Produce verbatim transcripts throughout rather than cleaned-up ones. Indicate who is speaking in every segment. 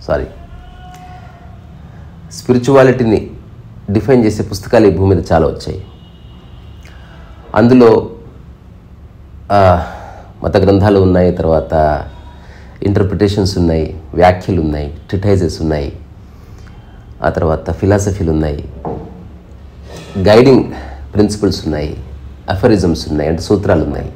Speaker 1: Sorry స్పిరిచువాలిటీని define చేసే పుస్తకాలు ఈ భూమి మీద చాలా వచ్చాయి. అందులో మత గ్రంథాలు ఉన్నాయి, తర్వాత ఇంటర్ప్రిటేషన్స్ ఉన్నాయి, వ్యాఖ్యలు ఉన్నాయి, ట్రిటైజెస్ ఉన్నాయి, ఆ తర్వాత ఫిలాసఫీలు ఉన్నాయి, గైడింగ్ ప్రిన్సిపల్స్ ఉన్నాయి, అఫరిజమ్స్ ఉన్నాయి, అంటే సూత్రాలు ఉన్నాయి,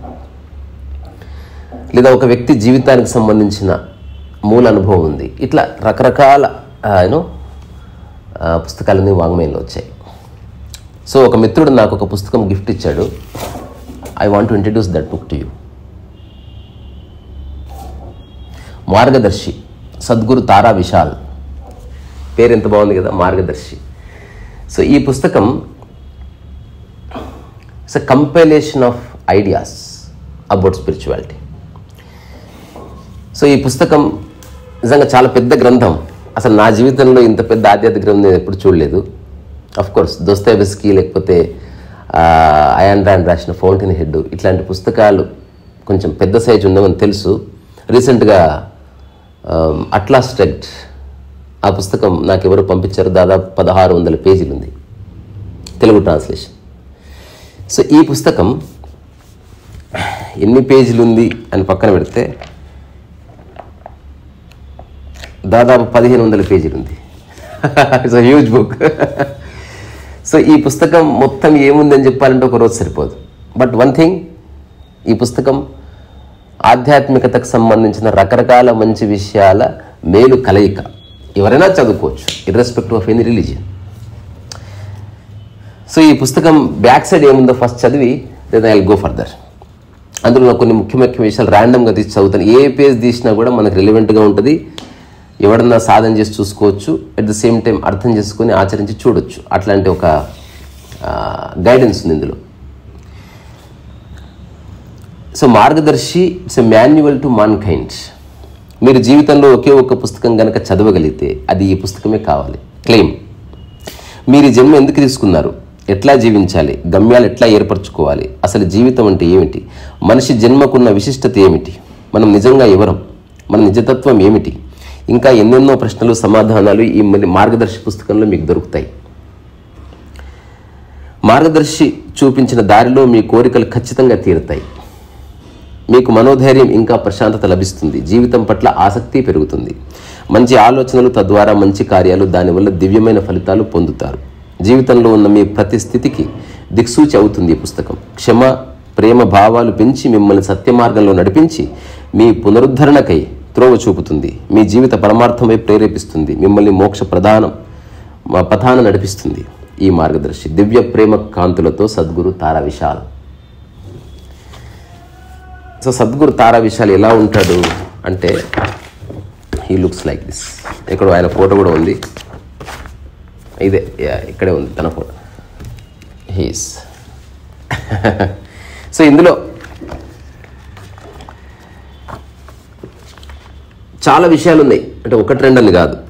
Speaker 1: లేదా ఒక వ్యక్తి జీవితానికి సంబంధించిన మూల అనుభవం ఉంది. ఇట్లా రకరకాల యూనో పుస్తకాలన్నీ వాంగ్మయంలో వచ్చాయి. సో ఒక మిత్రుడు నాకు ఒక పుస్తకం గిఫ్ట్ ఇచ్చాడు. I want to introduce that book to you. Margadarshi, Sadguru Tara Vishal. పేరు ఎంత బాగుంది కదా, మార్గదర్శి. సో ఈ పుస్తకం it's a compilation of ideas about spirituality. So ఈ పుస్తకం నిజంగా చాలా పెద్ద గ్రంథం. అసలు నా జీవితంలో ఇంత పెద్ద ఆధ్యాత్మిక గ్రంథం నేను ఎప్పుడు చూడలేదు. అఫ్ కోర్స్ దోస్తోయెవ్స్కీ లేకపోతే అయాన్ రాండ్ రాసిన ఫౌంటైన్ హెడ్ ఇట్లాంటి పుస్తకాలు కొంచెం పెద్ద సైజు ఉండవని తెలుసు. రీసెంట్గా అట్లాస్ షెగ్డ్ ఆ పుస్తకం నాకు ఎవరు పంపించారు. దాదాపు పదహారు వందల పేజీలు ఉంది తెలుగు ట్రాన్స్లేషన్. సో ఈ పుస్తకం ఎన్ని పేజీలు ఉంది అని పక్కన పెడితే దాదాపు పదిహేను వందల పేజీలు ఉంది. It's a huge book. So ఈ పుస్తకం మొత్తం ఏముందని చెప్పాలంటే ఒక రోజు సరిపోదు. బట్ వన్ థింగ్, ఈ పుస్తకం ఆధ్యాత్మికతకు సంబంధించిన రకరకాల మంచి విషయాల మేలు కలయిక. ఎవరైనా చదువుకోవచ్చు, irrespective of any religion. So ఈ పుస్తకం బ్యాక్ సైడ్ ఏముందో ఫస్ట్ చదివి then I will go further. అందులో కొన్ని ముఖ్య ముఖ్య విషయాలు ర్యాండమ్గా తీసి చదువుతాను. ఏ పేజ్ తీసినా కూడా మనకు రిలవెంట్గా ఉంటుంది. ఎవడన్నా సాధన చేసి చూసుకోవచ్చు, అట్ ద సేమ్ టైం అర్థం చేసుకొని ఆచరించి చూడొచ్చు. అట్లాంటి ఒక గైడెన్స్ ఉంది ఇందులో. So Margadarshi it's a manual to mankind. మీరు జీవితంలో ఒకే ఒక్క పుస్తకం కనుక చదవగలిగితే అది ఈ పుస్తకమే కావాలి. క్లెయిమ్. మీరు ఈ జన్మ ఎందుకు తీసుకున్నారు, ఎట్లా జీవించాలి, గమ్యాలు ఎట్లా ఏర్పరచుకోవాలి, అసలు జీవితం అంటే ఏమిటి, మనిషి జన్మకున్న విశిష్టత ఏమిటి, మనం నిజంగా ఎవరం, మన నిజతత్వం ఏమిటి, ఇంకా ఎన్నెన్నో ప్రశ్నలు సమాధానాలు ఈ మార్గదర్శి పుస్తకంలో మీకు దొరుకుతాయి. మార్గదర్శి చూపించిన దారిలో మీ కోరికలు ఖచ్చితంగా తీరుతాయి. మీకు మనోధైర్యం ఇంకా ప్రశాంతత లభిస్తుంది. జీవితం పట్ల ఆసక్తి పెరుగుతుంది. మంచి ఆలోచనలు, తద్వారా మంచి కార్యాలు, దానివల్ల దివ్యమైన ఫలితాలు పొందుతారు. జీవితంలో ఉన్న మీ ప్రతి స్థితికి దిక్సూచి అవుతుంది ఈ పుస్తకం. క్షమ, ప్రేమ భావాలు పెంచి మిమ్మల్ని సత్య మార్గంలో నడిపించి మీ పునరుద్ధరణకై త్రోవ చూపుతుంది. మీ జీవిత పరమార్థమై ప్రేరేపిస్తుంది. మిమ్మల్ని మోక్ష ప్రధానం మా పథాన నడిపిస్తుంది. ఈ మార్గదర్శి దివ్య ప్రేమ కాంతులతో సద్గురు తారా విశాల్. సో సద్గురు తారా విశాల్ ఎలా ఉంటాడు అంటే హీ లుక్స్ లైక్ దిస్. ఇక్కడ ఆయన ఫోటో కూడా ఉంది. ఇదే ఇక్కడే ఉంది తన ఫోటో. హీస్ సో ఇందులో చాలా విషయాలు ఉన్నాయి, అంటే ఒకటి రెండు అని కాదు.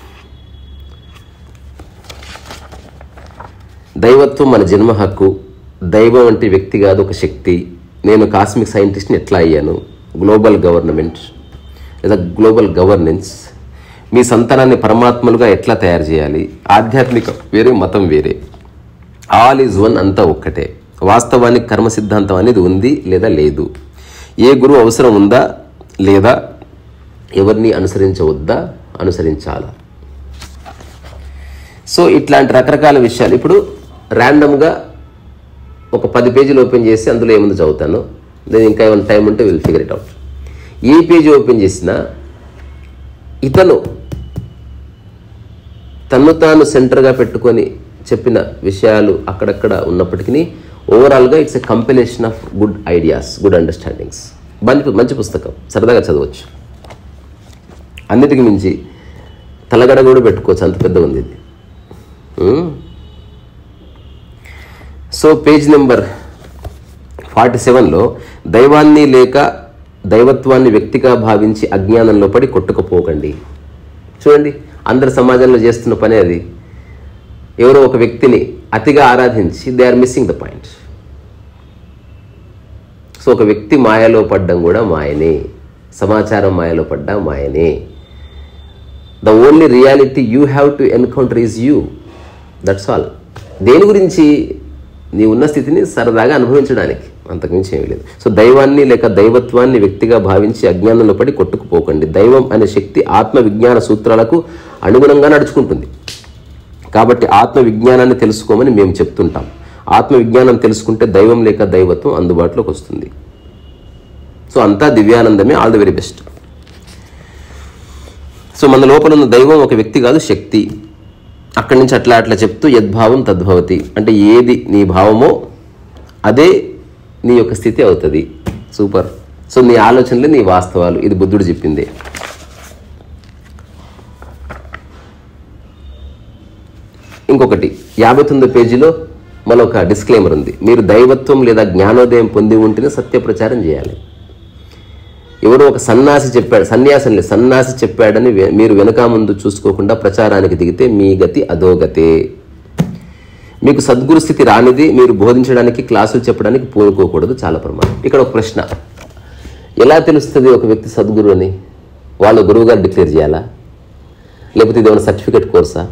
Speaker 1: దైవత్వం మన జన్మ హక్కు, దైవం అంటే వ్యక్తి కాదు ఒక శక్తి, నేను కాస్మిక్ సైంటిస్ట్ని ఎట్లా అయ్యాను, గ్లోబల్ గవర్నమెంట్ లేదా గ్లోబల్ గవర్నెన్స్, మీ సంతానాన్ని పరమాత్మలుగా ఎట్లా తయారు చేయాలి, ఆధ్యాత్మిక వేరే మతం వేరే, ఆల్ ఈజ్ వన్, అంతా ఒక్కటే, వాస్తవానికి కర్మ సిద్ధాంతం అనేది ఉంది లేదా లేదు, ఏ గురువు అవసరం ఉందా లేదా, ఎవరిని అనుసరించవద్దా అనుసరించాలా. సో ఇట్లాంటి రకరకాల విషయాలు ఇప్పుడు ర్యాండమ్గా ఒక పది పేజీలు ఓపెన్ చేసి అందులో ఏముందో చదువుతాను. నేను ఇంకా ఏమైనా టైం ఉంటే విల్ ఫిగర్ ఇట్ అవుట్. ఏ పేజీ ఓపెన్ చేసినా ఇతను తను తాను సెంటర్గా పెట్టుకొని చెప్పిన విషయాలు అక్కడక్కడ ఉన్నప్పటికీ ఓవరాల్గా it's a compilation of good ideas, good understandings. మంచి మంచి పుస్తకం, సరదాగా చదవచ్చు. అన్నిటికీ మించి తలగడ కూడా పెట్టుకోవచ్చు, అంత పెద్ద ఉంది ఇది. సో పేజ్ నెంబర్ ఫార్టీ సెవెన్లో దైవాన్ని లేక దైవత్వాన్ని వ్యక్తిగా భావించి అజ్ఞానంలో పడి కొట్టుకుపోకండి. చూడండి, అందరి సమాజంలో చేస్తున్న పని అది. ఎవరో ఒక వ్యక్తిని అతిగా ఆరాధించి they are missing the point. So ఒక వ్యక్తి మాయలో పడ్డం కూడా మాయనే, సమాచారం మాయలో పడ్డా మాయనే. The only reality you have to encounter is you. That's all. దేని గురించి? నీ ఉన్న స్థితిని సరదాగా అనుభవించడానికి, అంతకుమించి ఏమీ లేదు. సో దైవాన్ని లేక దైవత్వాన్ని వ్యక్తిగా భావించి అజ్ఞానంలో పడి కొట్టుకుపోకండి. దైవం అనే శక్తి ఆత్మ విజ్ఞాన సూత్రాలకు అనుగుణంగా నడుచుకుంటుంది. కాబట్టి ఆత్మ విజ్ఞానాన్ని తెలుసుకోమని మేము చెప్తుంటాం. ఆత్మ విజ్ఞానం తెలుసుకుంటే దైవం లేక దైవత్వం అందుబాటులోకి వస్తుంది. సో అంతా దివ్యానందమే. All the very best. So మన లోపల ఉన్న దైవం ఒక వ్యక్తి కాదు, శక్తి. అక్కడి నుంచి అట్లా అట్లా చెప్తూ యద్భావం తద్భవతి అంటే ఏది నీ భావమో అదే నీ యొక్క స్థితి అవుతుంది. సూపర్. సో నీ ఆలోచనలే నీ వాస్తవాలు. ఇది బుద్ధుడు చెప్పిందే. ఇంకొకటి యాభై తొమ్మిదో పేజీలో మరొక డిస్క్లైమర్ ఉంది. మీరు దైవత్వం లేదా జ్ఞానోదయం పొంది ఉంటేనే సత్య ప్రచారం చేయాలి. ఎవరో ఒక సన్యాసి చెప్పాడు, సన్యాసం లేదు సన్యాసి చెప్పాడని మీరు వెనక ముందు చూసుకోకుండా ప్రచారానికి దిగితే మీ గతి అధోగతే. మీకు సద్గురు స్థితి రానిది మీరు బోధించడానికి, క్లాసులు చెప్పడానికి పూనుకోకూడదు. చాలా ప్రమాదం. ఇక్కడ ఒక ప్రశ్న, ఎలా తెలుస్తుంది ఒక వ్యక్తి సద్గురు అని? వాళ్ళు గురువు గారు డిక్లేర్ చేయాలా? లేకపోతే ఇది ఏమైనా సర్టిఫికేట్ కోర్సా?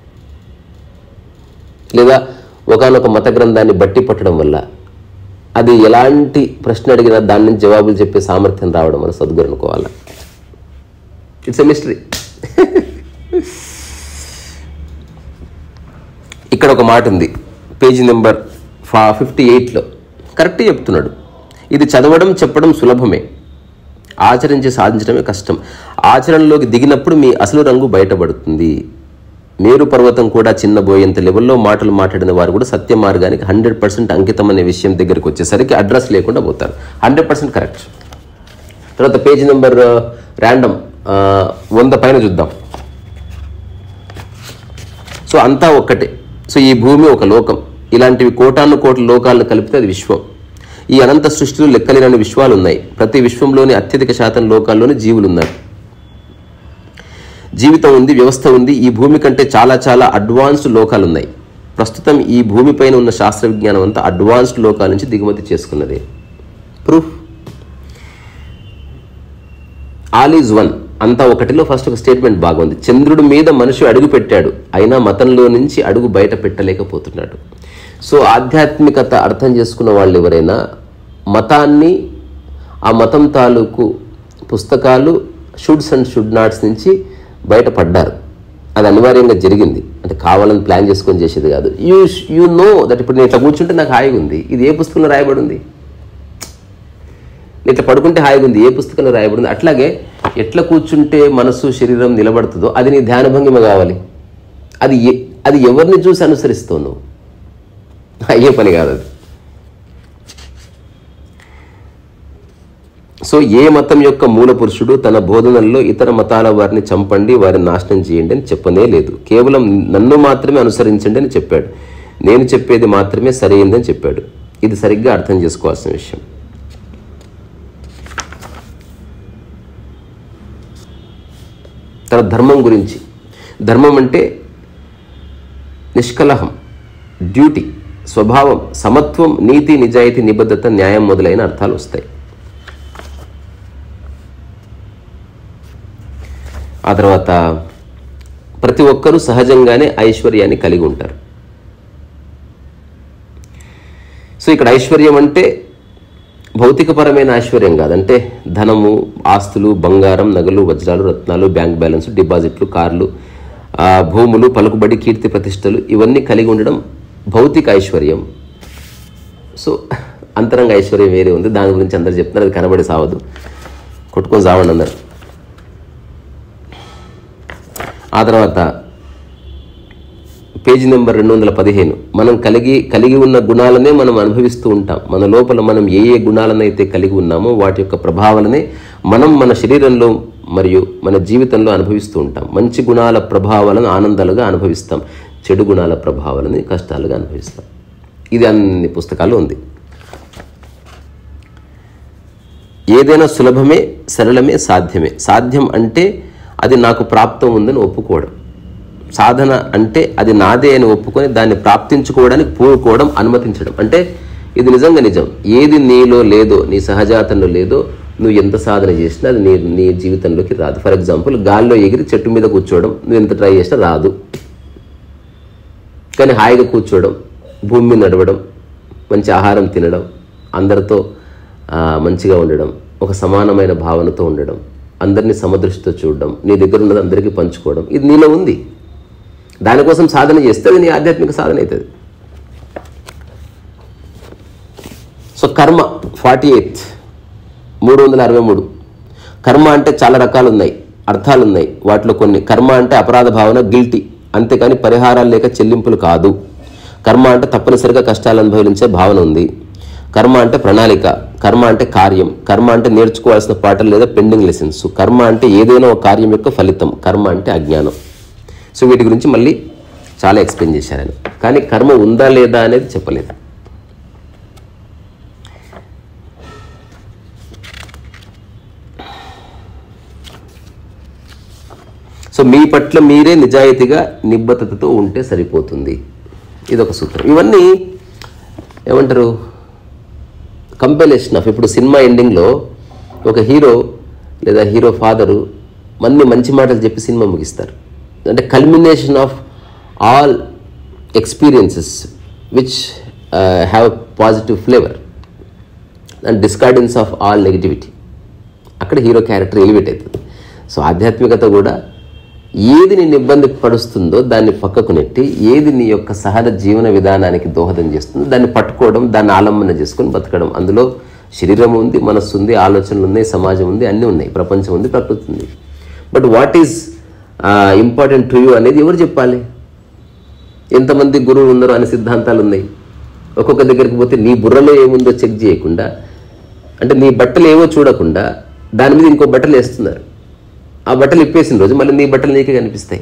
Speaker 1: లేదా ఒకనొక మత గ్రంథాన్ని బట్టి పట్టడం వల్ల అది ఎలాంటి ప్రశ్న అడిగినా దాని నుంచి జవాబులు చెప్పే సామర్థ్యం రావడం మన సద్గురు అనుకోవాలా? It's a mystery. ఇక్కడ ఒక మాట ఉంది పేజీ నెంబర్ ఫా ఫిఫ్టీ ఎయిట్లో కరెక్ట్ చెప్తున్నాడు. ఇది చదవడం చెప్పడం సులభమే, ఆచరించి సాధించడమే కష్టం. ఆచరణలోకి దిగినప్పుడు మీ అసలు రంగు బయటపడుతుంది. మేరు పర్వతం కూడా చిన్నబోయేంత లెవెల్లో మాటలు మాట్లాడిన వారు కూడా సత్య మార్గానికి హండ్రెడ్ పర్సెంట్ అంకితం అనే విషయం దగ్గరికి వచ్చేసరికి అడ్రస్ లేకుండా పోతారు. Hundred percent correct. తర్వాత పేజీ నెంబర్ ర్యాండమ్ వంద పైన చూద్దాం. సో అంతా ఒక్కటే. సో ఈ భూమి ఒక లోకం. ఇలాంటివి కోటాను కోట్ల లోకాలను కలిపితే అది విశ్వం. ఈ అనంత సృష్టిలో లెక్కలేని విశ్వాలు ఉన్నాయి. ప్రతి విశ్వంలోని అత్యధిక శాతం లోకాల్లోని జీవులు ఉన్నారు. జీవితం ఉంది, వ్యవస్థ ఉంది. ఈ భూమి కంటే చాలా చాలా అడ్వాన్స్డ్ లోకాలు ఉన్నాయి. ప్రస్తుతం ఈ భూమిపైన ఉన్న శాస్త్ర విజ్ఞానం అంతా అడ్వాన్స్డ్ లోకాల నుంచి దిగుమతి చేసుకున్నదే. ప్రూఫ్ ఆల్ ఈజ్ వన్, అంతా ఒకటిలో ఫస్ట్ ఒక స్టేట్మెంట్ బాగుంది. చంద్రుడి మీద మనిషి అడుగు పెట్టాడు, అయినా మతంలో నుంచి అడుగు బయట పెట్టలేకపోతున్నాడు. సో ఆధ్యాత్మికత అర్థం చేసుకున్న వాళ్ళు ఎవరైనా మతాన్ని, ఆ మతం తాలూకు పుస్తకాలు షుడ్స్ అండ్ షుడ్ నాట్స్ నుంచి బయటపడ్డారు. అది అనివార్యంగా జరిగింది. అంటే కావాలని ప్లాన్ చేసుకొని చేసేది కాదు. యూ యూ నో దట్ ఇప్పుడు నేను ఇట్లా కూర్చుంటే నాకు హాయిగా ఉంది, ఇది ఏ పుస్తకంలో రాయబడి ఉంది? నేను ఇట్లా పడుకుంటే హాయిగా ఉంది, ఏ పుస్తకంలో రాయబడి ఉంది? అట్లాగే ఎట్లా కూర్చుంటే మనసు శరీరం నిలబడుతుందో అది నీ ధ్యాన భంగిమ కావాలి. అది అది ఎవరిని చూసి అనుసరిస్తావు నువ్వు? అయ్యే పని కాదు అది. సో ఏ మతం యొక్క మూల పురుషుడు తన బోధనల్లో ఇతర మతాల వారిని చంపండి, వారిని నాశనం చేయండి అని చెప్పనే లేదు. కేవలం నన్ను మాత్రమే అనుసరించండి అని చెప్పాడు. నేను చెప్పేది మాత్రమే సరైందని చెప్పాడు. ఇది సరిగ్గా అర్థం చేసుకోవాల్సిన విషయం. తన ధర్మం గురించి, ధర్మం అంటే నిష్కలహం, డ్యూటీ, స్వభావం, సమత్వం, నీతి, నిజాయితీ, నిబద్ధత, న్యాయం మొదలైన అర్థాలు వస్తాయి. ఆ తర్వాత ప్రతి ఒక్కరూ సహజంగానే ఐశ్వర్యాన్ని కలిగి ఉంటారు. సో ఇక్కడ ఐశ్వర్యం అంటే భౌతికపరమైన ఐశ్వర్యం కాదంటే ధనము, ఆస్తులు, బంగారం, నగలు, వజ్రాలు, రత్నాలు, బ్యాంక్ బ్యాలెన్స్, డిపాజిట్లు, కార్లు, భూములు, పలుకుబడి, కీర్తి ప్రతిష్టలు ఇవన్నీ కలిగి ఉండడం భౌతిక ఐశ్వర్యం. సో అంతరంగ ఐశ్వర్యం వేరే ఉంది. దాని గురించి అందరు చెప్తున్నారు, అది కనబడి సావదు, కొట్టుకొని సావండి అన్నారు. ఆ తర్వాత పేజీ నెంబర్ రెండు వందల పదిహేను మనం కలిగి కలిగి ఉన్న గుణాలనే మనం అనుభవిస్తూ ఉంటాం. మన లోపల మనం ఏ ఏ గుణాలనైతే కలిగి ఉన్నామో వాటి యొక్క ప్రభావాలనే మనం మన శరీరంలో మరియు మన జీవితంలో అనుభవిస్తూ ఉంటాం. మంచి గుణాల ప్రభావాలను ఆనందాలుగా అనుభవిస్తాం, చెడు గుణాల ప్రభావాలని కష్టాలుగా అనుభవిస్తాం. ఇది అన్ని పుస్తకాలు ఉంది. ఏదైనా సులభమే, సరళమే, సాధ్యమే. సాధ్యం అంటే అది నాకు ప్రాప్తం ఉందని ఒప్పుకోవడం. సాధన అంటే అది నాదే అని ఒప్పుకొని దాన్ని ప్రాప్తించుకోవడానికి పూనుకోవడం, అనుమతించడం. అంటే ఇది నిజంగా నిజం. ఏది నీలో లేదో, నీ సహజాతంలో లేదో నువ్వు ఎంత సాధన చేసినా అది నీ నీ జీవితంలోకి రాదు. ఫర్ ఎగ్జాంపుల్, గాల్లో ఎగిరి చెట్టు మీద కూర్చోవడం నువ్వు ఎంత ట్రై చేసినా రాదు. కానీ హాయిగా కూర్చోవడం, భూమి మీద నడవడం, మంచి ఆహారం తినడం, అందరితో మంచిగా ఉండడం, ఒక సమానమైన భావనతో ఉండడం, అందరినీ సమదృష్టితో చూడడం, నీ దగ్గర ఉన్నది అందరికీ పంచుకోవడం, ఇది నీలో ఉంది. దానికోసం సాధన చేస్తే అది నీ ఆధ్యాత్మిక సాధన అవుతుంది. సో కర్మ ఫార్టీ ఎయిత్ మూడు వందల అరవై మూడు కర్మ అంటే చాలా రకాలు ఉన్నాయి, అర్థాలు ఉన్నాయి. వాటిలో కొన్ని, కర్మ అంటే అపరాధ భావన, గిల్టీ, అంతేకాని పరిహారాలు లేక చెల్లింపులు కాదు. కర్మ అంటే తప్పనిసరిగా కష్టాలు అనుభవించే భావన ఉంది. కర్మ అంటే ప్రణాళిక, కర్మ అంటే కార్యం, కర్మ అంటే నేర్చుకోవాల్సిన పాఠాలు లేదా పెండింగ్ లెసన్స్, కర్మ అంటే ఏదైనా ఒక కార్యం యొక్క ఫలితం, కర్మ అంటే అజ్ఞానం. సో వీటి గురించి మళ్ళీ చాలా ఎక్స్ప్లెయిన్ చేశారు ఆయన. కానీ కర్మ ఉందా లేదా అనేది చెప్పలేదు. సో మీ పట్ల మీరే నిజాయితీగా నిబద్ధతతో ఉంటే సరిపోతుంది, ఇదొక సూత్రం. ఇవన్నీ ఏమంటారు, కంపెలేషన్ ఆఫ్. ఇప్పుడు సినిమా ఎండింగ్లో ఒక హీరో లేదా హీరో ఫాదరు అన్ని మంచి మాటలు చెప్పి సినిమా ముగిస్తారు. అంటే culmination of all experiences which have positive flavour and discordance of all negativity. అక్కడ హీరో క్యారెక్టర్ ఎలివేట్ అవుతుంది. సో ఆధ్యాత్మికత కూడా ఏది నిన్ను ఇబ్బంది పడుస్తుందో దాన్ని పక్కకు నెట్టి, ఏది నీ యొక్క సహజ జీవన విధానానికి దోహదం చేస్తుందో దాన్ని పట్టుకోవడం, దాన్ని ఆలంబన చేసుకొని బతకడం. అందులో శరీరం ఉంది, మనస్సు ఉంది, ఆలోచనలు ఉన్నాయి, సమాజం ఉంది, అన్నీ ఉన్నాయి, ప్రపంచం ఉంది, ప్రకృతి ఉంది. But what is important to you అనేది ఎవరు చెప్పాలి? ఎంతమంది గురువులు ఉన్నారో అనే సిద్ధాంతాలు ఉన్నాయి. ఒక్కొక్క దగ్గరికి పోతే నీ బుర్రలో ఏముందో చెక్ చేయకుండా, అంటే నీ బట్టలు ఏవో చూడకుండా దాని మీద ఇంకో బట్టలు వేస్తున్నారు. ఆ బట్టలు ఇప్పేసిన రోజు మళ్ళీ నీ బట్టలు నీకే కనిపిస్తాయి.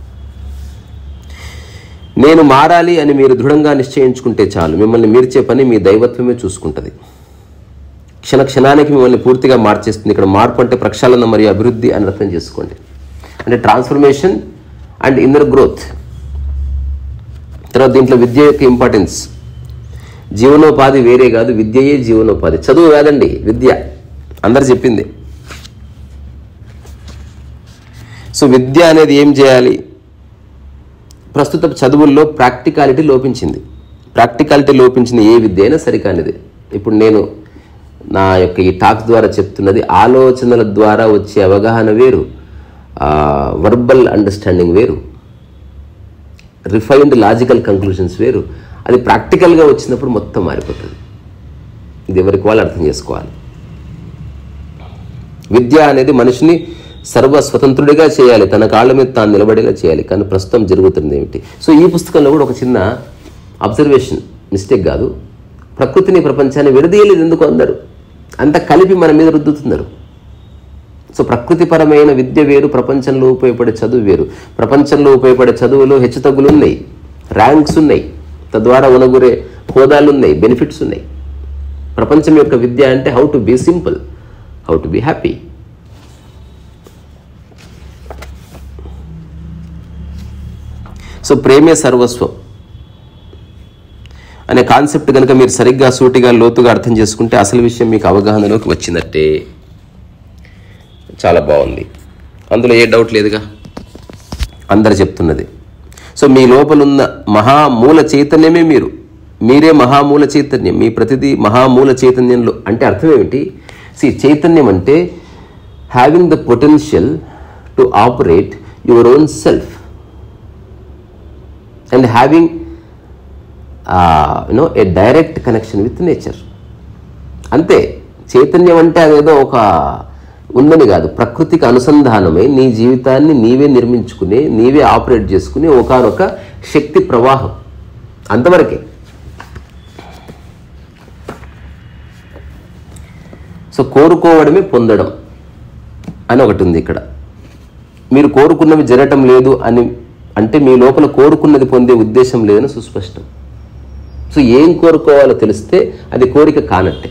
Speaker 1: నేను మారాలి అని మీరు దృఢంగా నిశ్చయించుకుంటే చాలు, మిమ్మల్ని మీర్చే పని మీ దైవత్వమే చూసుకుంటుంది. క్షణ క్షణానికి మిమ్మల్ని పూర్తిగా మార్చేస్తుంది. ఇక్కడ మార్పు అంటే ప్రక్షాళన మరియు అభివృద్ధి అని అర్థం చేసుకోండి. అంటే ట్రాన్స్ఫర్మేషన్ అండ్ ఇన్నర్ గ్రోత్. తర్వాత దీంట్లో విద్య యొక్క ఇంపార్టెన్స్. జీవనోపాధి వేరే కాదు, విద్యయే జీవనోపాధి. చదువు కాదండి, విద్య. అందరు చెప్పింది. సో విద్య అనేది ఏం చేయాలి? ప్రస్తుత చదువుల్లో ప్రాక్టికాలిటీ లోపించింది. ప్రాక్టికాలిటీ లోపించిన ఏ విద్య అయినా సరికానిది. ఇప్పుడు నేను నా యొక్క ఈ టాక్స్ ద్వారా చెప్తున్నది ఆలోచనల ద్వారా వచ్చే అవగాహన వేరు, వర్బల్ అండర్స్టాండింగ్ వేరు, రిఫైన్డ్ లాజికల్ కంక్లూషన్స్ వేరు. అది ప్రాక్టికల్గా వచ్చినప్పుడు మొత్తం మారిపోతుంది. ఇది ఎవరికి వాళ్ళు అర్థం చేసుకోవాలి. విద్య అనేది మనిషిని సర్వ స్వతంత్రుడిగా చేయాలి, తన కాళ్ళ మీద తాను నిలబడేలా చేయాలి. కానీ ప్రస్తుతం జరుగుతుంది ఏమిటి? సో ఈ పుస్తకంలో కూడా ఒక చిన్న అబ్జర్వేషన్, మిస్టేక్ కాదు. ప్రకృతిని ప్రపంచాన్ని విడదీయలేదు ఎందుకు అందరూ, అంత కలిపి మన మీద రుద్దుతున్నారు. సో ప్రకృతిపరమైన విద్య వేరు, ప్రపంచంలో ఉపయోగపడే చదువు వేరు. ప్రపంచంలో ఉపయోగపడే చదువులో హెచ్చుతగ్గులు ఉన్నాయి, ర్యాంక్స్ ఉన్నాయి, తద్వారా ఉనగురే హోదాలు ఉన్నాయి, బెనిఫిట్స్ ఉన్నాయి. ప్రపంచం యొక్క విద్య అంటే how to be simple, how to be happy. So ప్రేమే సర్వస్వం అనే కాన్సెప్ట్ కనుక మీరు సరిగ్గా సూటిగా లోతుగా అర్థం చేసుకుంటే అసలు విషయం మీకు అవగాహనలోకి వచ్చినట్టే. చాలా బాగుంది, అందులో ఏ డౌట్ లేదుగా, అందరు చెప్తున్నది. సో మీ లోపలున్న మహామూల చైతన్యమే మీరు, మీరే మహామూల చైతన్యం. మీ ప్రతిదీ మహామూల చైతన్యంలో. అంటే అర్థం ఏమిటి? సి చైతన్యం అంటే having the potential to operate your own self and having you know a direct connection with nature. అంతే. చైతన్యం అంటే అదేదో ఒక ఉందని కాదు, ప్రకృతికి అనుసంధానమై నీ జీవితాన్ని నీవే నిర్మించుకుని, నీవే ఆపరేట్ చేసుకుని ఒకనొక శక్తి ప్రవాహం, అంతవరకే. సో కోరుకోవడమే పొందడం అని ఒకటి ఉంది ఇక్కడ. మీరు కోరుకున్నవి జరగటం లేదు అని అంటే మీ లోపల కోరుకున్నది పొందే ఉద్దేశం లేదని సుస్పష్టం. సో ఏం కోరుకోవాలో తెలిస్తే అది కోరిక కానట్టే.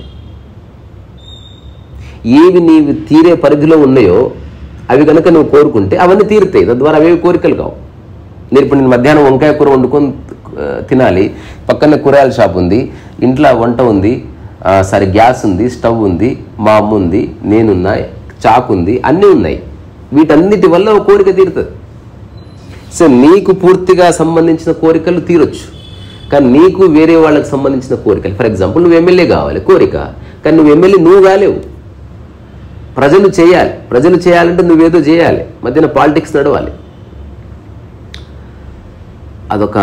Speaker 1: ఏవి నీవు తీరే పరిధిలో ఉన్నాయో అవి కనుక నువ్వు కోరుకుంటే అవన్నీ తీరుతాయి, తద్వారా అవేవి కోరికలు కావు. నేను ఇప్పుడు నేను మధ్యాహ్నం వంకాయ కూర వండుకొని తినాలి, పక్కన కూరగాయల షాప్ ఉంది, ఇంట్లో వంట ఉంది, సరే గ్యాస్ ఉంది, స్టవ్ ఉంది, మా అమ్మ ఉంది, నేనున్నా, చాకు ఉంది, అన్నీ ఉన్నాయి. వీటన్నిటి వల్ల ఒక కోరిక తీరుతుంది. సో నీకు పూర్తిగా సంబంధించిన కోరికలు తీరొచ్చు, కానీ నీకు వేరే వాళ్ళకి సంబంధించిన కోరికలు, ఫర్ ఎగ్జాంపుల్ నువ్వు ఎమ్మెల్యే కావాలి కోరిక, కానీ నువ్వు ఎమ్మెల్యే నువ్వు కాలేవు, ప్రజలు చేయాలి. ప్రజలు చేయాలంటే నువ్వేదో చేయాలి, మధ్యన పాలిటిక్స్ నడవాలి. అదొక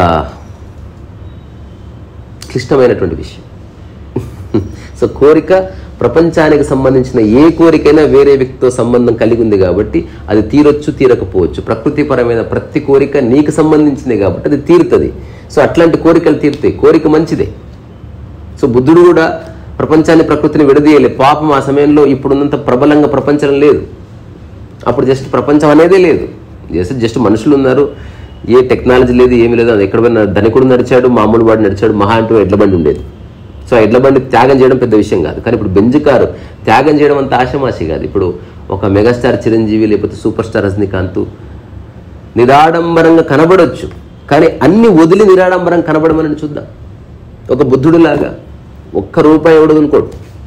Speaker 1: క్లిష్టమైనటువంటి విషయం. సో కోరిక ప్రపంచానికి సంబంధించిన ఏ కోరికైనా వేరే వ్యక్తితో సంబంధం కలిగి ఉంది కాబట్టి అది తీరొచ్చు, తీరకపోవచ్చు. ప్రకృతిపరమైన ప్రతి కోరిక నీకు సంబంధించింది కాబట్టి అది తీరుతుంది. సో అట్లాంటి కోరికలు తీరుతాయి. కోరిక మంచిదే. సో బుద్ధుడు కూడా ప్రపంచాన్ని ప్రకృతిని విడదీయలే. పాపం ఆ సమయంలో ఇప్పుడున్నంత ప్రబలంగా ప్రపంచం లేదు. అప్పుడు జస్ట్ ప్రపంచం అనేదే లేదు, జస్ట్ జస్ట్ మనుషులు ఉన్నారు, ఏ టెక్నాలజీ లేదు, ఏమీ లేదు. అది ఎక్కడ పోయినా ధనికుడు నడిచాడు, మామూలు వాడు నడిచాడు, మహా అంటూ ఎడ్ల బండి ఉండేది. సో ఎడ్ల బండి త్యాగం చేయడం పెద్ద విషయం కాదు. కానీ ఇప్పుడు బెంజ్ కారు త్యాగం చేయడం అంత ఆశమాషి కాదు. ఇప్పుడు ఒక మెగాస్టార్ చిరంజీవి లేకపోతే సూపర్ స్టార్ రజనీకాంత్ నిరాడంబరంగా కనబడవచ్చు, కానీ అన్ని వదిలి నిరాడంబరంగా కనబడమని చూద్దాం. ఒక బుద్ధుడిలాగా ఒక్క రూపాయి ఎవడు వదులుకోడు.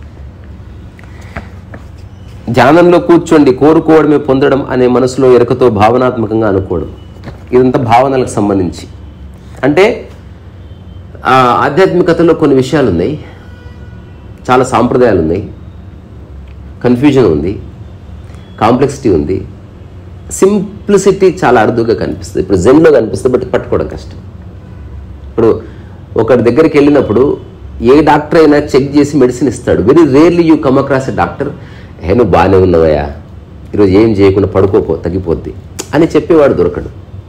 Speaker 1: ధ్యానంలో కూర్చోండి, కోరుకోవడమే పొందడం అనే మనసులో ఎరకతో భావనాత్మకంగా అనుకోవడం. ఇదంతా భావనలకు సంబంధించి. అంటే ఆధ్యాత్మికతలో కొన్ని విషయాలు ఉన్నాయి, చాలా సాంప్రదాయాలు ఉన్నాయి, కన్ఫ్యూజన్ ఉంది, కాంప్లెక్సిటీ ఉంది, సింప్లిసిటీ చాలా అరుదుగా కనిపిస్తుంది. ఇప్పుడు జెన్లో కనిపిస్తుంది, బట్ పట్టుకోవడం కష్టం. ఇప్పుడు ఒకరి దగ్గరికి వెళ్ళినప్పుడు ఏ డాక్టర్ అయినా చెక్ చేసి మెడిసిన్ ఇస్తాడు. Very rarely you come across a doctor, ఏ నువ్వు బాగానే ఉన్నావయ్యా, ఈరోజు ఏం చేయకుండా పడుకోపో తగ్గిపోద్ది అని చెప్పేవాడు దొరకడు.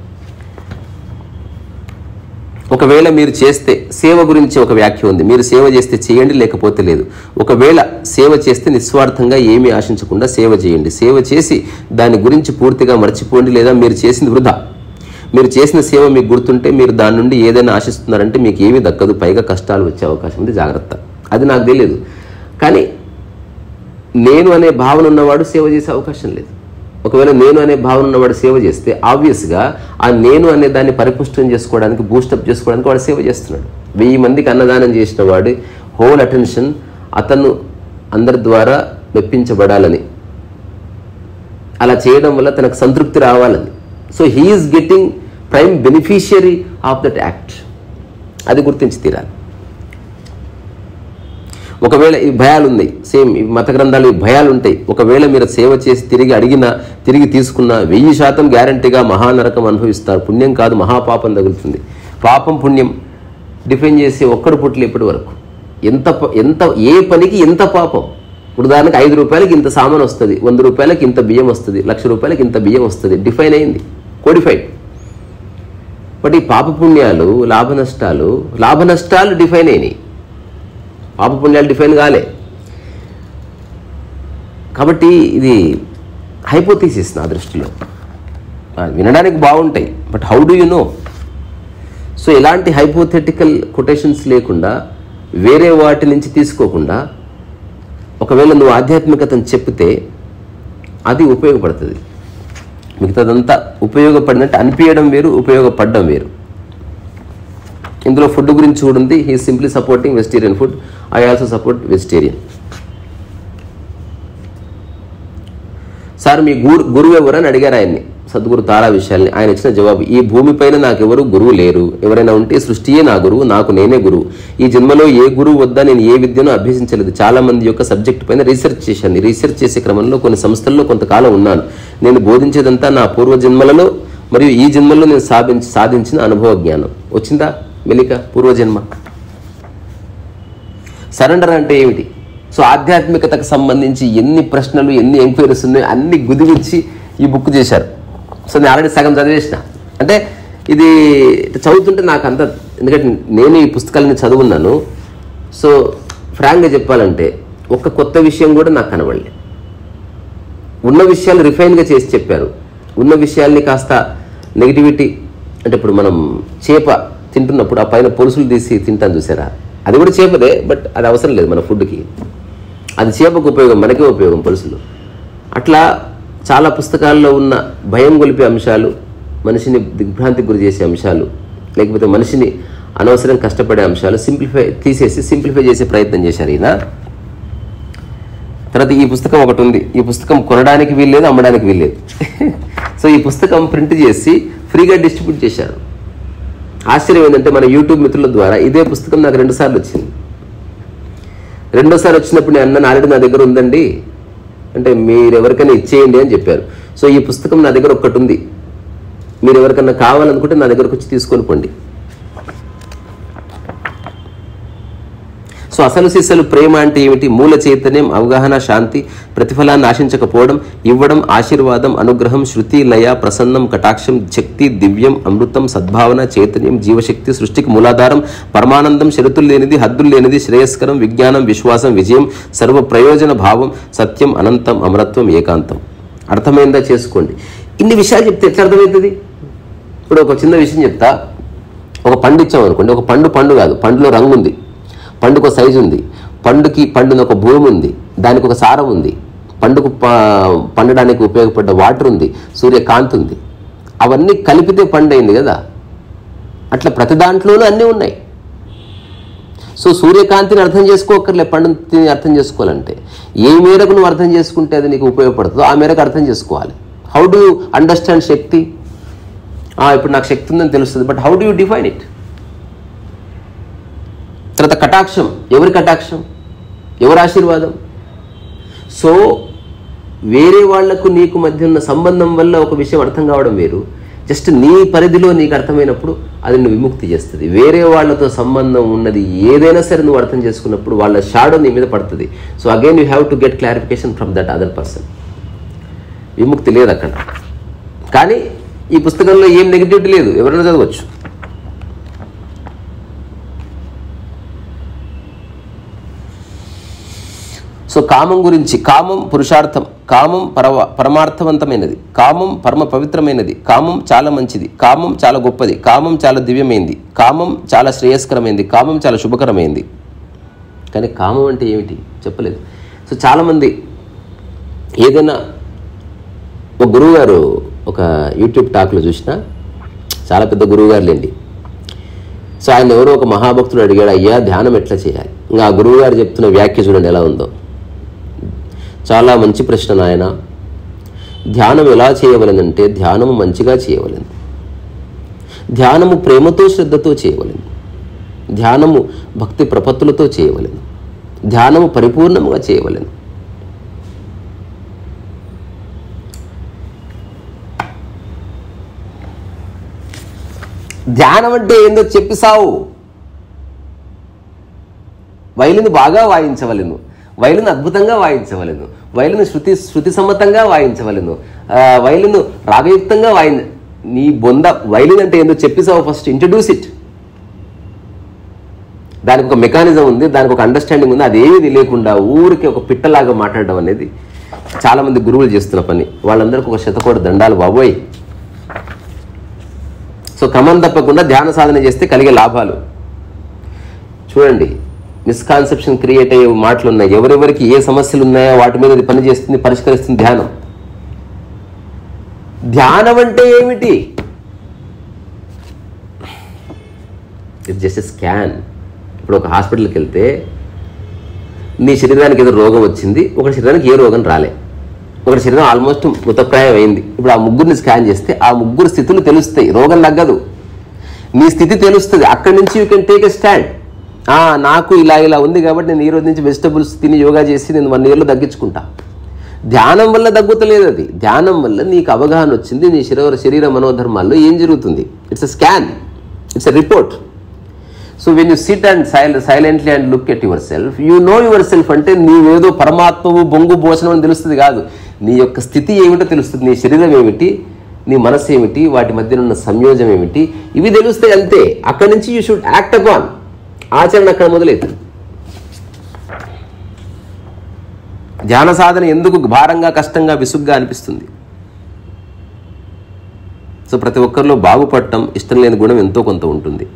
Speaker 1: ఒకవేళ మీరు చేస్తే సేవ గురించి ఒక వ్యాఖ్య ఉంది. మీరు సేవ చేస్తే చేయండి, లేకపోతే లేదు. ఒకవేళ సేవ చేస్తే నిస్వార్థంగా ఏమీ ఆశించకుండా సేవ చేయండి. సేవ చేసి దాని గురించి పూర్తిగా మర్చిపోండి, లేదా మీరు చేసింది వృధా. మీరు చేసిన సేవ మీకు గుర్తుంటే మీరు దాని నుండి ఏదైనా ఆశిస్తున్నారంటే మీకు ఏమీ దక్కదు, పైగా కష్టాలు వచ్చే అవకాశం ఉంది, జాగ్రత్త. అది నాకు తెలియదు, కానీ నేను అనే భావన ఉన్నవాడు సేవ చేసే అవకాశం లేదు. ఒకవేళ నేను అనే భావన ఉన్నవాడు సేవ చేస్తే ఆబ్వియస్గా ఆ నేను అనే దాన్ని పరిపుష్టం చేసుకోవడానికి, బూస్టప్ చేసుకోవడానికి వాడు సేవ చేస్తున్నాడు. వెయ్యి మందికి అన్నదానం చేసిన వాడు హోల్ అటెన్షన్ అతను అందరి ద్వారా మెప్పించబడాలని, అలా చేయడం వల్ల తనకు సంతృప్తి రావాలని. So he's getting prime beneficiary of that act. అది గుర్తించి తీరాలి. ఒకవేళ ఈ భయాలు ఉన్నాయి, సేమ్ ఈ మత గ్రంథాలు ఈ భయాలు ఉంటాయి. ఒకవేళ మీరు సేవ చేసి తిరిగి అడిగినా తిరిగి తీసుకున్నా వెయ్యి శాతం గ్యారంటీగా మహానరకం అనుభవిస్తారు. పుణ్యం కాదు, మహాపాపం తగులుతుంది. పాపం పుణ్యం డిఫైన్ చేసి ఒక్కడు పుట్టలు ఇప్పటి వరకు ఎంత ఎంత ఏ పనికి ఎంత పాపం. ఉదాహరణకు ఐదు రూపాయలకి ఇంత సామాన్ వస్తుంది, వంద రూపాయలకి ఇంత బియ్యం వస్తుంది, లక్ష రూపాయలకి ఇంత బియ్యం వస్తుంది, డిఫైన్ అయింది, కోడిఫైడ్. బట్ ఈ పాప పుణ్యాలు, లాభ నష్టాలు లాభ నష్టాలు డిఫైన్ అయినాయి, పాప పుణ్యాలు డిఫైన్ కాలే. కాబట్టి ఇది హైపోథీసిస్ నా దృష్టిలో. వినడానికి బాగుంటాయి, but how do you know? So ఇలాంటి హైపోథెటికల్ కొటేషన్స్ లేకుండా, వేరే వాటి నుంచి తీసుకోకుండా, ఒకవేళ నువ్వు ఆధ్యాత్మికతను చెప్తే అది ఉపయోగపడుతుంది. మిగతాదంతా ఉపయోగపడినట్టు అనిపించడం వేరు, ఉపయోగపడడం వేరు. ఇందులో ఫుడ్ గురించి కూడా ఉంది. He simply supporting vegetarian food. I also support vegetarian. Sir మీ గురు గురువు ఎవరు అని అడిగారు ఆయన్ని, సద్గురు తారా విషయాల్ని. ఆయన ఇచ్చిన జవాబు, ఈ భూమిపైన నాకెవరు గురువు లేరు. ఎవరైనా ఉంటే సృష్టియే నా గురువు, నాకు నేనే గురువు. ఈ జన్మలో ఏ గురువు వద్ద నేను ఏ విద్యను అభ్యసించలేదు. చాలా మంది యొక్క సబ్జెక్ట్ పైన రీసెర్చ్ చేశాను. రీసెర్చ్ చేసే క్రమంలో కొన్ని సంస్థల్లో కొంతకాలం ఉన్నాను. నేను బోధించేదంతా నా పూర్వ జన్మలలో మరియు ఈ జన్మలో నేను సాధించి సాధించిన అనుభవ జ్ఞానం. వచ్చిందా మెలిక? పూర్వజన్మ. సరెండర్ అంటే ఏమిటి? సో ఆధ్యాత్మికతకు సంబంధించి ఎన్ని ప్రశ్నలు, ఎన్ని ఎంక్వైరీస్ ఉన్నాయో అన్ని గుదివిచ్చి ఈ బుక్ చేశారు. సో నేను ఆల్రెడీ సగం చదివేసిన. అంటే ఇది చదువుతుంటే నాకు అంత, ఎందుకంటే నేను ఈ పుస్తకాలని చదువున్నాను. సో ఫ్రాంక్గా చెప్పాలంటే ఒక్క కొత్త విషయం కూడా నాకు కనబడలే. ఉన్న విషయాలు రిఫైన్గా చేసి చెప్పారు. ఉన్న విషయాల్ని కాస్త నెగిటివిటీ, అంటే ఇప్పుడు మనం చేప తింటున్నప్పుడు ఆ పైన పొలుసులు తీసి తింటాను చూసారా, అది కూడా చేపదే, బట్ అది అవసరం లేదు మన ఫుడ్కి. అది చేపకు ఉపయోగం, మనకే ఉపయోగం పొలుసులు. అట్లా చాలా పుస్తకాల్లో ఉన్న భయం గొలిపే అంశాలు, మనిషిని దిగ్భ్రాంతికి గురి చేసే అంశాలు, లేకపోతే మనిషిని అనవసరం కష్టపడే అంశాలు సింప్లిఫై తీసేసి సింప్లిఫై చేసే ప్రయత్నం చేశారు ఈయన. తర్వాత ఈ పుస్తకం ఒకటి ఉంది, ఈ పుస్తకం కొనడానికి వీల్లేదు, అమ్మడానికి వీల్లేదు. సో ఈ పుస్తకం ప్రింట్ చేసి ఫ్రీగా డిస్ట్రిబ్యూట్ చేశారు. ఆశ్చర్యం ఏంటంటే మన యూట్యూబ్ మిత్రుల ద్వారా ఇదే పుస్తకం నాకు రెండు సార్లు వచ్చింది. రెండోసారి వచ్చినప్పుడు నేను అన్నాను, ఆల్రెడీ నా దగ్గర ఉందండి అంటే మీరు ఎవరికైనా ఇచ్చేయండి అని చెప్పారు. సో ఈ పుస్తకం నా దగ్గర ఒక్కటి ఉంది, మీరు ఎవరికైనా కావాలనుకుంటే నా దగ్గరకు వచ్చి తీసుకొని పోండి. సో అసలు సిసలు ప్రేమ అంటే ఏమిటి? మూల చైతన్యం, అవగాహన, శాంతి, ప్రతిఫలాన్ని ఆశించకపోవడం, ఇవ్వడం, ఆశీర్వాదం, అనుగ్రహం, శృతి, లయ, ప్రసన్నం, కటాక్షం, శక్తి, దివ్యం, అమృతం, సద్భావన, చైతన్యం, జీవశక్తి, సృష్టికి మూలాధారం, పరమానందం, షరతులు లేనిది, హద్దులు లేనిది, శ్రేయస్కరం, విజ్ఞానం, విశ్వాసం, విజయం, సర్వ ప్రయోజన భావం, సత్యం, అనంతం, అమరత్వం, ఏకాంతం. అర్థమైందా? చేసుకోండి. ఇన్ని విషయాలు చెప్తే ఎట్లా అర్థమవుతుంది? ఇప్పుడు ఒక చిన్న విషయం చెప్తా. ఒక పండు ఇచ్చాం అనుకోండి, ఒక పండు పండు కాదు, పండులో రంగు ఉంది, పండుకు సైజు ఉంది, పండుకి పండున ఒక భూమి ఉంది, దానికి ఒక సారం ఉంది, పండుకు పండడానికి ఉపయోగపడ్డ వాటర్ ఉంది, సూర్యకాంతి ఉంది, అవన్నీ కలిపితే పండు అయింది కదా. అట్లా ప్రతి దాంట్లోనూ అన్నీ ఉన్నాయి. సో సూర్యకాంతిని అర్థం చేసుకోకర్లే, పండుని అర్థం చేసుకోవాలంటే ఏ మేరకు నువ్వు అర్థం చేసుకుంటే అది నీకు ఉపయోగపడుతుందో ఆ మేరకు అర్థం చేసుకోవాలి. హౌ డూ యూ అండర్స్టాండ్ శక్తి? ఇప్పుడు నాకు శక్తి ఉందని తెలుస్తుంది, but how do you define it? తర్వాత కటాక్షం, ఎవరి కటాక్షం, ఎవరి ఆశీర్వాదం? సో వేరే వాళ్లకు నీకు మధ్య ఉన్న సంబంధం వల్ల ఒక విషయం అర్థం కావడం వేరు, జస్ట్ నీ పరిధిలో నీకు అర్థమైనప్పుడు అది నువ్వు విముక్తి చేస్తుంది. వేరే వాళ్లతో సంబంధం ఉన్నది ఏదైనా సరే నువ్వు అర్థం చేసుకున్నప్పుడు వాళ్ళ షాడో నీ మీద పడుతుంది. So again you have to get clarification from that other person. విముక్తి లేదు అక్కడ. కానీ ఈ పుస్తకంలో ఏం నెగిటివిటీ లేదు, ఎవరైనా చదవచ్చు. సో కామం గురించి, కామం పురుషార్థం, కామం పరవ పరమార్థవంతమైనది, కామం పరమ పవిత్రమైనది, కామం చాలా మంచిది, కామం చాలా గొప్పది, కామం చాలా దివ్యమైంది, కామం చాలా శ్రేయస్కరమైంది, కామం చాలా శుభకరమైంది. కానీ కామం అంటే ఏమిటి చెప్పలేదు. సో చాలామంది ఏదైనా ఒక గురువుగారు ఒక యూట్యూబ్ టాక్లో చూసినా, చాలా పెద్ద గురువుగారులేండి. సో ఆయన ఎవరో ఒక మహాభక్తుడు అడిగాడు, అయ్యా ధ్యానం ఎట్లా చేయాలి? ఇంకా ఆ గురువుగారు చెప్తున్న వ్యాఖ్య చూడండి ఎలా ఉందో. చాలా మంచి ప్రశ్న నాయన. ధ్యానం ఎలా చేయవలనంటే ధ్యానము మంచిగా చేయవలను, ధ్యానము ప్రేమతో శ్రద్ధతో చేయవలను, ధ్యానము భక్తి ప్రపత్తులతో చేయవలను, ధ్యానము పరిపూర్ణంగా చేయవలను. ధ్యానం అంటే ఏందో చెప్పిసావు. వైలిన్ బాగా వాయించవలను, వైలిన్ అద్భుతంగా వాయించవలను, వైలిన్ శృతి శృతి సమ్మతంగా వాయించవలను, వైలిన్ రాగయుక్తంగా వాయి నీ బొంద వైలిన్ అంటే ఏందో చెప్పిసావు. First introduce it. దానికి ఒక మెకానిజం ఉంది, దానికి ఒక అండర్స్టాండింగ్ ఉంది. అదేది లేకుండా ఊరికి ఒక పిట్టలాగా మాట్లాడడం అనేది చాలామంది గురువులు చేస్తున్న పని. వాళ్ళందరికీ ఒక శతకోటి దండాలు బాబోయ్. సో క్రమం తప్పకుండా ధ్యాన సాధన చేస్తే కలిగే లాభాలు చూడండి. మిస్కాన్సెప్షన్ క్రియేట్ అయ్యే మాటలు ఉన్నాయి. ఎవరెవరికి ఏ సమస్యలు ఉన్నాయో వాటి మీద పని చేస్తుంది, పరిష్కరిస్తుంది ధ్యానం. ధ్యానం అంటే ఏమిటి? It's just a scan. ఇప్పుడు ఒక హాస్పిటల్కి వెళ్తే నీ శరీరానికి ఏదో రోగం వచ్చింది, ఒకటి శరీరానికి ఏ రోగం రాలే, ఒకటి శరీరం ఆల్మోస్ట్ మృతప్రాయం అయింది. ఇప్పుడు ఆ ముగ్గురిని స్కాన్ చేస్తే ఆ ముగ్గురు స్థితులు తెలుస్తాయి. రోగం తగ్గదు, నీ స్థితి తెలుస్తుంది. అక్కడి నుంచి you can take a stand. నాకు ఇలా ఇలా ఉంది కాబట్టి నేను ఈ రోజు నుంచి వెజిటబుల్స్ తిని యోగా చేసి నేను వన్ ఇయర్లో తగ్గించుకుంటా. ధ్యానం వల్ల తగ్గుతలేదు అది. ధ్యానం వల్ల నీకు అవగాహన వచ్చింది, నీ శరీర శరీర మనోధర్మాల్లో ఏం జరుగుతుంది. It's a scan, it's a report. So when you sit and సైల silently and look at yourself, you know yourself. అంటే నీవేదో పరమాత్మవు బొంగు భోజనం అని తెలుస్తుంది కాదు, నీ యొక్క స్థితి ఏమిటో తెలుస్తుంది. నీ శరీరం ఏమిటి, నీ మనసు ఏమిటి, వాటి మధ్య ఉన్న సంయోజం ఏమిటి, ఇవి తెలుస్తాయి అంతే. అక్కడి నుంచి యూ షుడ్ యాక్ట్ అపాన్. ఆచరణ అక్కడ మొదలవుతుంది. ధ్యాన సాధన ఎందుకు భారంగా, కష్టంగా, విసుగ్గా అనిపిస్తుంది? సో ప్రతి ఒక్కరిలో బాగుపడటం ఇష్టం లేని గుణం ఎంతో కొంత ఉంటుంది.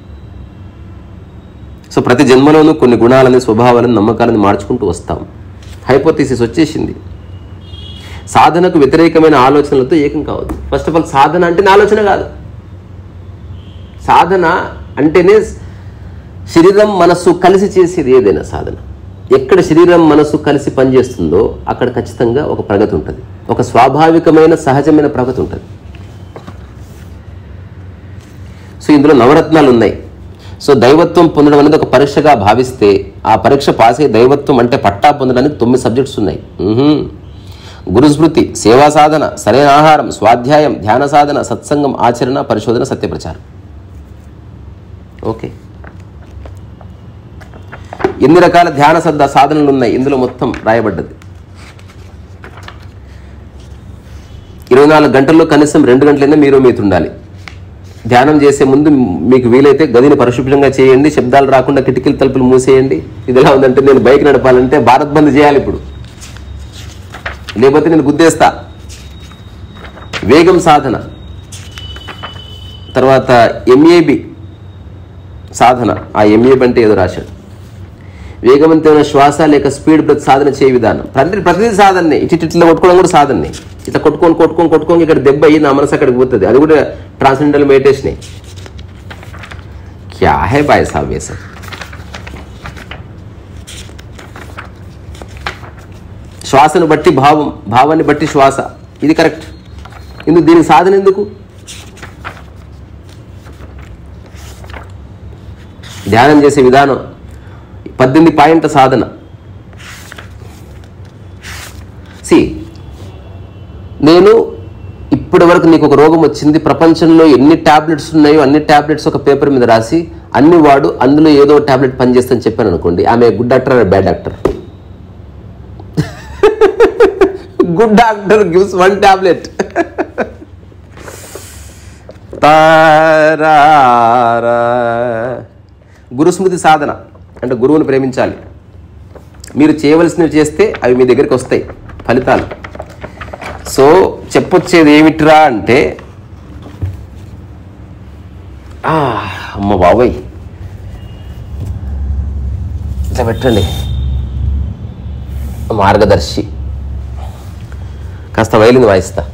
Speaker 1: సో ప్రతి జన్మలోనూ కొన్ని గుణాలని, స్వభావాలను, నమ్మకాలను మార్చుకుంటూ వస్తాం. హైపోథీసిస్ వచ్చేసింది. సాధనకు వ్యతిరేకమైన ఆలోచనలతో ఏకం కావద్దు. ఫస్ట్ ఆఫ్ ఆల్ సాధన అంటే నా ఆలోచన కాదు. సాధన అంటేనే శరీరం మనస్సు కలిసి చేసేది ఏదైనా సాధన. ఎక్కడ శరీరం మనస్సు కలిసి పనిచేస్తుందో అక్కడ ఖచ్చితంగా ఒక ప్రగతి ఉంటుంది, ఒక స్వాభావికమైన సహజమైన ప్రగతి ఉంటుంది. సో ఇందులో నవరత్నాలు ఉన్నాయి. సో దైవత్వం పొందడం అనేది ఒక పరీక్షగా భావిస్తే ఆ పరీక్ష పాస్ అయ్యి దైవత్వం అంటే పట్టా పొందడానికి తొమ్మిది సబ్జెక్ట్స్ ఉన్నాయి. గురుస్మృతి, సేవా సాధన, సరైన ఆహారం, స్వాధ్యాయం, ధ్యాన సాధన, సత్సంగం, ఆచరణ, పరిశోధన, సత్యప్రచారం. ఓకే, ఎన్ని రకాల ధ్యాన సద్ద సాధనలు ఉన్నాయి ఇందులో మొత్తం రాయబడ్డది. ఇరవై నాలుగు గంటల్లో కనీసం రెండు గంటలైనా మీరు మీతో ఉండాలి. ధ్యానం చేసే ముందు మీకు వీలైతే గదిని పరిశుభ్రంగా చేయండి, శబ్దాలు రాకుండా కిటికీల తలుపులు మూసేయండి. ఇది ఎలా ఉందంటే నేను బైక్ నడపాలంటే భారత్ బంద్ చేయాలి ఇప్పుడు, లేకపోతే నేను గుద్దేస్తా. వేగం సాధన, తర్వాత ఎంఏబి సాధన. ఆ ఎంఏబి అంటే ఏదో రాశాడు. వేగవంతమైన శ్వాస లేక స్పీడ్ బ్రెత్ సాధన చేయ విధానం. ప్రతి ప్రతిదీ సాధననే. ఇటు ఇట్లా కొట్టుకోవడం కూడా సాధననే. ఇట్లా కొట్టుకొని కొట్టుకొని కొట్టుకొని ఇక్కడ దెబ్బ అయ్యి నా మనసు అక్కడికి పోతుంది, అది కూడా ట్రాన్సెండెంటల్ మెడిటేషనే. క్యా హై బాయ్ సాబ్ ఏ సబ్. శ్వాసను బట్టి భావం, భావాన్ని బట్టి శ్వాస, ఇది కరెక్ట్. ఇందుకు దీనికి సాధన ఎందుకు? ధ్యానం చేసే విధానం పద్దెనిమిది పాయింట్ల సాధన. సి నేను ఇప్పటి వరకు నీకు ఒక రోగం వచ్చింది, ప్రపంచంలో ఎన్ని ట్యాబ్లెట్స్ ఉన్నాయో అన్ని ట్యాబ్లెట్స్ ఒక పేపర్ మీద రాసి అన్ని వాడు, అందులో ఏదో ట్యాబ్లెట్ పనిచేస్తుందని చెప్పాను అనుకోండి, ఆమె good doctor or bad doctor? Good doctor gives one tablet. గురుస్మృతి సాధన అంటే గురువుని ప్రేమించాలి. మీరు చేయవలసినవి చేస్తే అవి మీ దగ్గరికి వస్తాయి ఫలితాలు. సో చెప్పొచ్చేది ఏమిట్రా అంటే, అమ్మ బాబాయ్ ఇట్లా పెట్టండి, మార్గదర్శి. కాస్త వైలిన్ వాయిస్తా.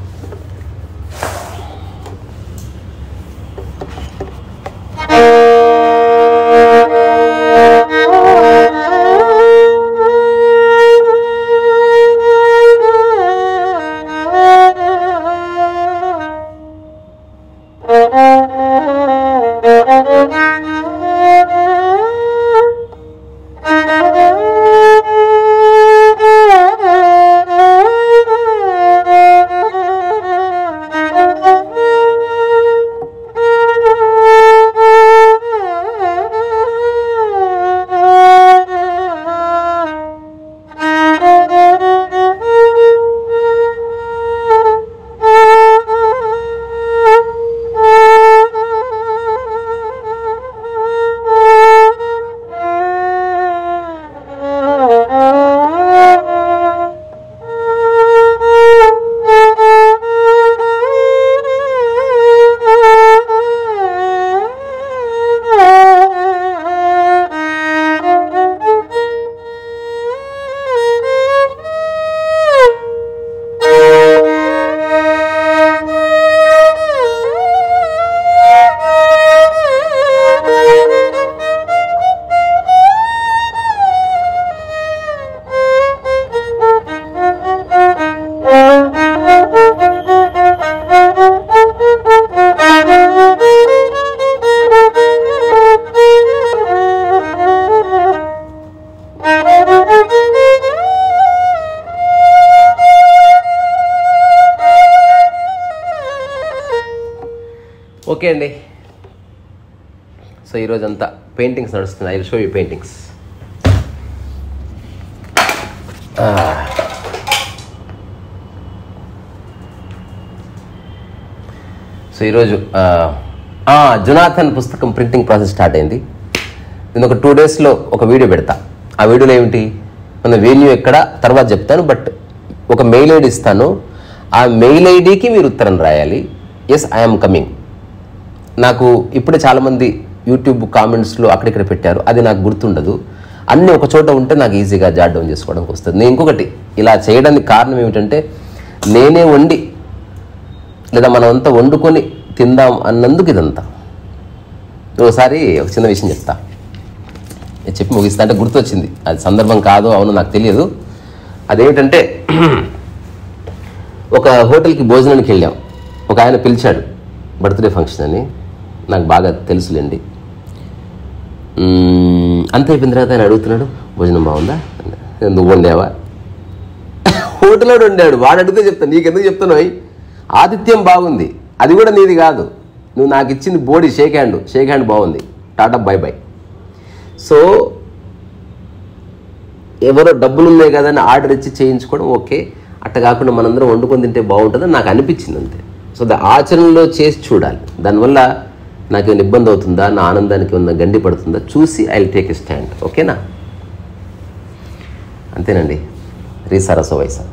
Speaker 1: ఓకే అండి. సో ఈరోజంతా పెయింటింగ్స్ నడుస్తున్నాయి. I will show you paintings. So ఈరోజు జొనాథన్ పుస్తకం ప్రింటింగ్ ప్రాసెస్ స్టార్ట్ అయింది. నేను ఒక టూ డేస్లో ఒక వీడియో పెడతా. ఆ వీడియోలో ఏమిటి, మన వెన్యూ ఎక్కడ తర్వాత చెప్తాను, బట్ ఒక మెయిల్ ఐడి ఇస్తాను. ఆ మెయిల్ ఐడికి మీరు ఉత్తరం రాయాలి, ఎస్ ఐఎమ్ కమింగ్. నాకు ఇప్పుడే చాలామంది యూట్యూబ్ కామెంట్స్లో అక్కడిక్కడ పెట్టారు, అది నాకు గుర్తుండదు. అన్నీ ఒక చోట ఉంటే నాకు ఈజీగా జాట్ డౌన్ చేసుకోవడానికి వస్తుంది. నేను ఇంకొకటి ఇలా చేయడానికి కారణం ఏమిటంటే, నేనే వండి లేదా మనం అంతా వండుకొని తిందాం అన్నందుకు ఇదంతా. ఒకసారి ఒక చిన్న విషయం చెప్తా, చెప్పి ముగిస్తా. అంటే గుర్తొచ్చింది, అది సందర్భం కాదు అవును నాకు తెలియదు. అదేమిటంటే ఒక హోటల్కి భోజనానికి వెళ్ళాం. ఒక ఆయన పిలిచాడు బర్త్డే ఫంక్షన్ అని, నాకు బాగా తెలుసులేండి. అంత అయిపోయిన తర్వాత ఆయన అడుగుతున్నాడు, భోజనం బాగుందా? నువ్వు వండావా? హోటల్లో వండాడు. వాడు అడిగితే చెప్తాను, నీకెందుకు చెప్తున్నావు? ఆతిథ్యం బాగుంది, అది కూడా నీది కాదు, నువ్వు నాకు ఇచ్చింది body shake hand, shake hand బాగుంది, టాటా బై బై. సో ఎవరో డబ్బులు ఉన్నాయి కదా అని ఆర్డర్ ఇచ్చి చేయించుకోవడం ఓకే, అట్ట కాకుండా మనందరం వండుకొని తింటే బాగుంటుందని నాకు అనిపించింది అంతే. సో దా ఆచరణలో చేసి చూడాలి, దానివల్ల నాకేమైనా ఇబ్బంది అవుతుందా, నా ఆనందానికి ఏమన్నా గండి పడుతుందా చూసి I will take a stand. ఓకేనా? అంతేనండి. రీ సరస వయస.